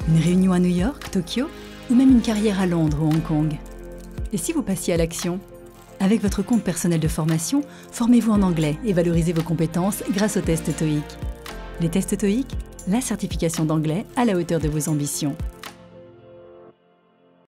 Une réunion à New York, Tokyo, ou même une carrière à Londres ou Hong Kong? Et si vous passiez à l'action? Avec votre compte personnel de formation, formez-vous en anglais et valorisez vos compétences grâce aux tests TOEIC. Les tests TOEIC, la certification d'anglais à la hauteur de vos ambitions.